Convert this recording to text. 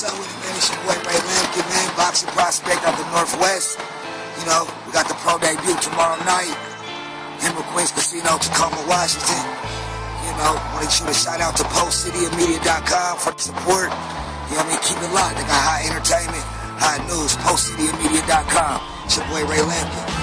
up with it, man? It's your boy Ray Lampkin, man. Boxing prospect of the Northwest. You know, we got the pro debut tomorrow night. Emerald Queens Casino, Tacoma, Washington. You know, wanted you to shout out to postcityofmedia.com for the support. You know what I mean? Keep it locked. They got high entertainment, high news. postcityofmedia.com. It's your boy Ray Lampkin.